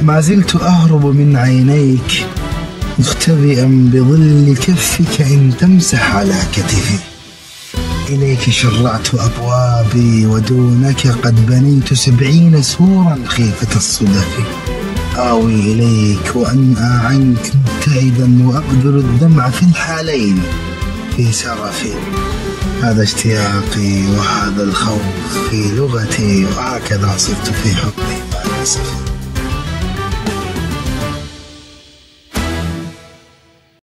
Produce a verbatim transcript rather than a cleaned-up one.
ما زلت أهرب من عينيك مختبئا بظل كفك إن تمسح على كتفي. إليك شرعت أبوابي ودونك قد بنيت سبعين سورا خيفة الصدف. آوي إليك وأنأى عنك مبتعدا وأبذل الدمع في الحالين في سرفي. هذا اشتياقي وهذا الخوف في لغتي، وهكذا صرت في حبي مع الأسف.